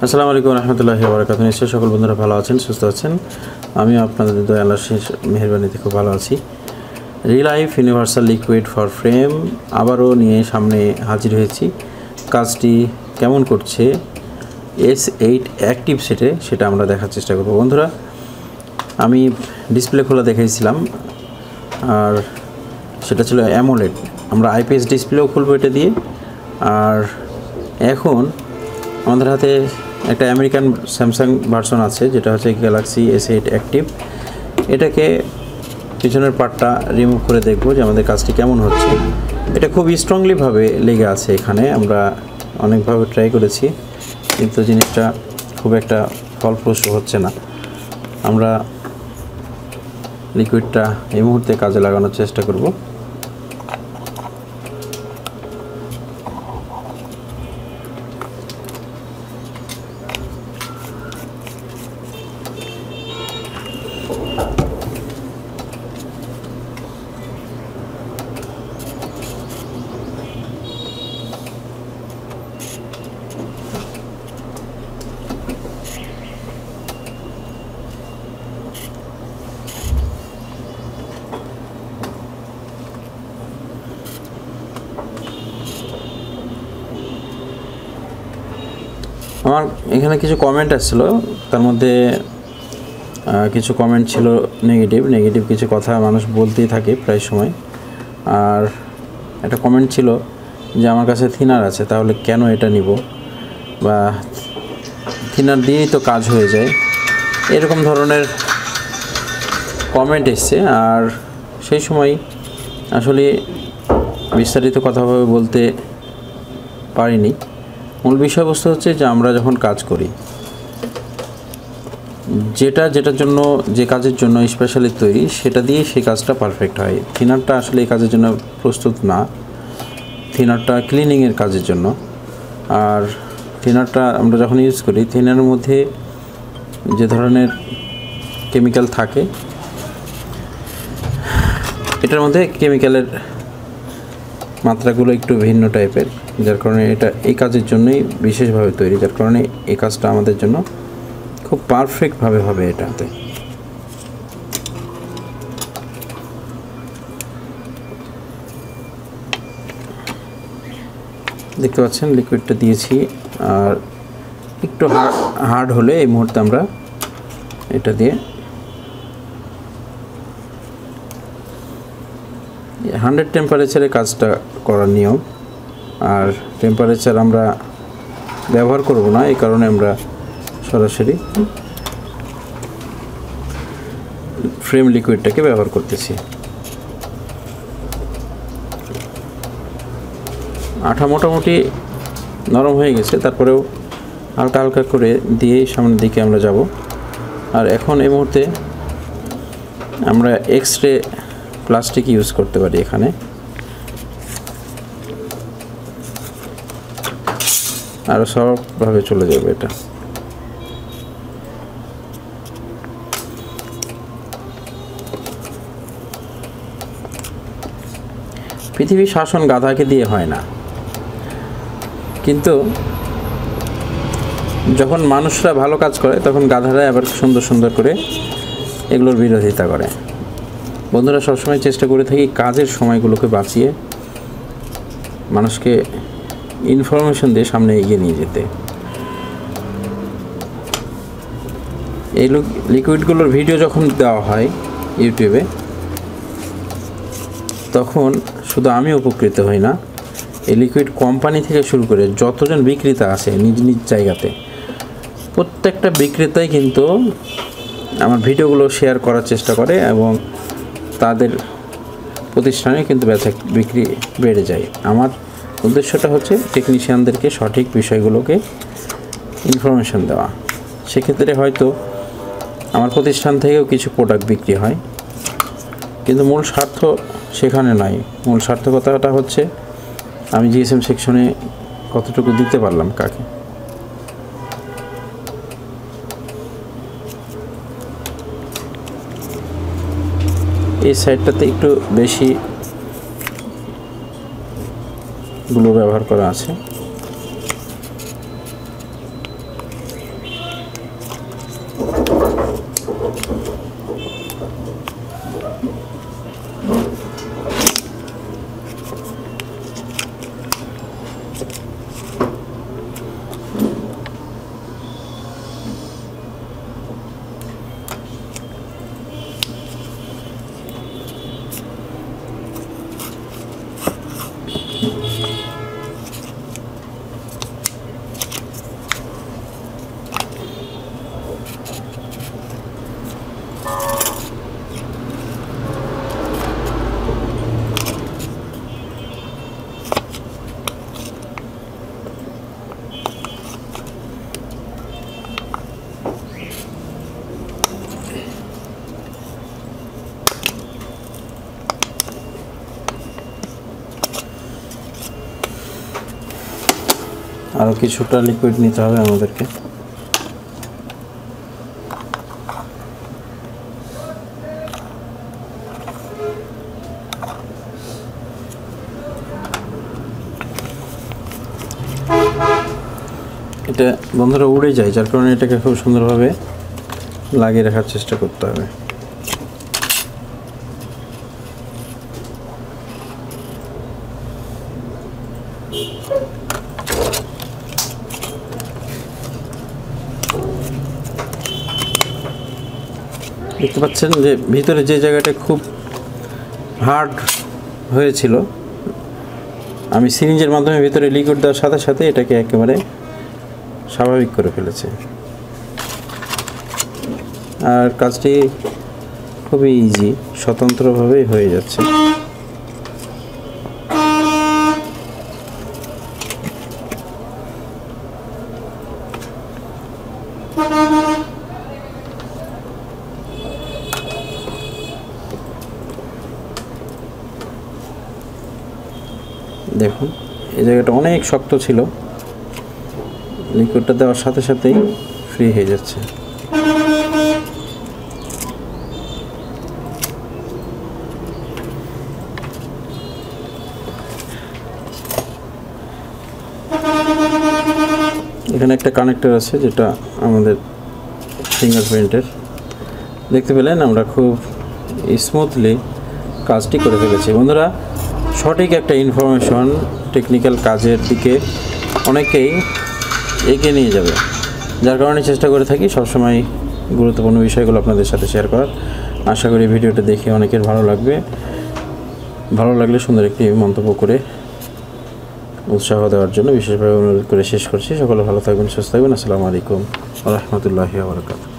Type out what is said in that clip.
আসসালামু আলাইকুম রহমতুল্লাহি ওয়া বারাকাতুহু। নিশ্চয়ই সকল বন্ধুরা ভালো আছেন, সুস্থ আছেন। আমি আপনাদের দয়া আল্লাহর শেষ মেহেরবানিতে খুব ভালো আছি। Relife universal liquid for frame আবারও নিয়ে সামনে হাজির হয়েছি। কাজটি কেমন করছে S8 অ্যাক্টিভ সেটে সেটা আমরা দেখার চেষ্টা করব। বন্ধুরা, আমি ডিসপ্লে খোলা দেখাইছিলাম, আর সেটা ছিল অ্যামোলেড। আমরা আইপিএস ডিসপ্লেও খুলবো এটা দিয়ে। আর এখন আমাদের হাতে একটা আমেরিকান স্যামসাং ভার্সন আছে, যেটা হচ্ছে গ্যালাক্সি S8 অ্যাক্টিভ। এটাকে পিছনের পার্টটা রিমুভ করে দেখব যে আমাদের কাজটি কেমন হচ্ছে। এটা খুব স্ট্রংলিভাবে লেগে আছে এখানে। আমরা অনেকভাবে ট্রাই করেছি, কিন্তু জিনিসটা খুব একটা ফলপ্রসূ হচ্ছে না। আমরা লিকুইডটা এই মুহূর্তে কাজে লাগানোর চেষ্টা করব। আমার এখানে কিছু কমেন্ট আসছিল, তার মধ্যে কিছু কমেন্ট ছিল নেগেটিভ কিছু কথা মানুষ বলতেই থাকে প্রায় সময়। আর একটা কমেন্ট ছিল যে আমার কাছে থিনার আছে, তাহলে কেন এটা নিব, বা থিনার দিয়েই তো কাজ হয়ে যায়, এরকম ধরনের কমেন্ট এসছে। আর সেই সময় আসলে বিস্তারিত কথাভাবে বলতে পারিনি। মূল বিষয়বস্তু হচ্ছে যে আমরা যখন কাজ করি, যেটার জন্য, যে কাজের জন্য স্পেশালি তৈরি, সেটা দিয়ে সেই কাজটা পারফেক্ট হয়। থিনারটা আসলে এই কাজের জন্য প্রস্তুত না। থিনারটা ক্লিনিংয়ের কাজের জন্য। আর থিনারটা আমরা যখন ইউজ করি, থিনারের মধ্যে যে ধরনের কেমিক্যাল থাকে, এটার মধ্যে কেমিক্যালের মাত্রাগুলো একটু ভিন্ন টাইপের, যার কারণে এটা এই কাজের জন্যই বিশেষভাবে তৈরি। যার কারণে এই কাজটা আমাদের জন্য খুব পারফেক্টভাবে হবে। এটাতে দেখতে পাচ্ছেন লিকুইডটা দিয়েছি, আর একটু হার্ড হলে এই মুহূর্তে আমরা এটা দিয়ে 100 টেম্পারেচারে কাজটা করার নিয়ম। আর টেম্পারেচার আমরা ব্যবহার করব না, এই কারণে আমরা সরাসরি ফ্রেম লিকুইডটাকে ব্যবহার করতেছি। আঠা মোটামুটি নরম হয়ে গেছে, তারপরেও হালকা হালকা করে দিয়ে সামনের দিকে আমরা যাব। আর এখন এই মুহূর্তে আমরা এক্সরে প্লাস্টিক ইউজ করতে পারি এখানে। আরও সফটভাবে চলে যাবে এটা। পৃথিবীর শাসন গাধাকে দিয়ে হয় না, কিন্তু যখন মানুষরা ভালো কাজ করে তখন গাধারা আবার সুন্দর সুন্দর করে এগুলোর বিরোধিতা করে। বন্ধুরা, সবসময় চেষ্টা করে থাকি কাজের সময়গুলোকে বাঁচিয়ে মানুষকে ইনফরমেশন দিয়ে সামনে এগিয়ে নিয়ে যেতে। এই লিকুইডগুলোর ভিডিও যখন দেওয়া হয় ইউটিউবে, তখন শুধু আমি উপকৃত হই না, এই লিকুইড কোম্পানি থেকে শুরু করে যতজন বিক্রেতা আছে নিজ নিজ জায়গাতে, প্রত্যেকটা বিক্রেতাই কিন্তু আমার ভিডিওগুলো শেয়ার করার চেষ্টা করে, এবং তাদের প্রতিষ্ঠানে কিন্তু বেচা বিক্রি বেড়ে যায়। আমার উদ্দেশ্যটা হচ্ছে টেকনিশিয়ানদেরকে সঠিক বিষয়গুলোকে ইনফরমেশন দেওয়া। সেক্ষেত্রে হয়তো আমার প্রতিষ্ঠান থেকেও কিছু প্রোডাক্ট বিক্রি হয়, কিন্তু মূল স্বার্থ সেখানে নয়। মূল সার্থকতাটা হচ্ছে আমি জিএসএম সেকশনে কতটুকু দিতে পারলাম কাকে। এই সাইডটাতে একটু বেশি গ্লু ব্যবহার করা আছে। আরও কিছুটা লিকুইড নিতে হবে আমাদেরকে। এটা বন্ধুরা উড়ে যায়, যার কারণে এটাকে খুব সুন্দরভাবে লাগিয়ে রাখার চেষ্টা করতে হবে। দেখতে পাচ্ছেন যে ভিতরে যে জায়গাটা খুব হার্ড হয়েছিল, আমি সিরিঞ্জের মাধ্যমে ভিতরে লিকুইড দেওয়ার সাথে সাথে এটাকে একেবারে স্বাভাবিক করে ফেলেছে। আর কাজটি খুবই ইজি, স্বতন্ত্রভাবেই হয়ে যাচ্ছে। দেখুন এই জায়গাটা অনেক শক্ত ছিল, লিকুইডটা দেওয়ার সাথে সাথেই ফ্রি হয়ে যাচ্ছে। এখানে একটা কানেক্টর আছে যেটা আমাদের ফিঙ্গারপ্রিন্টের। দেখতে পেলেন আমরা খুব স্মুথলি কাজটি করে ফেলেছি। বন্ধুরা, সঠিক একটা ইনফরমেশন টেকনিক্যাল কাজের দিকে অনেকেই এগিয়ে নিয়ে যাবে, যার কারণে চেষ্টা করে থাকি সবসময় গুরুত্বপূর্ণ বিষয়গুলো আপনাদের সাথে শেয়ার করার। আশা করি ভিডিওটা দেখে অনেকের ভালো লাগবে। ভালো লাগলে সুন্দর একটি মন্তব্য করে উৎসাহ দেওয়ার জন্য বিশেষভাবে অনুরোধ করে শেষ করছি। সকলে ভালো থাকবেন, সুস্থ থাকবেন। আসসালামু আলাইকুম ওয়া রাহমাতুল্লাহি ওয়া বারাকাতুহু।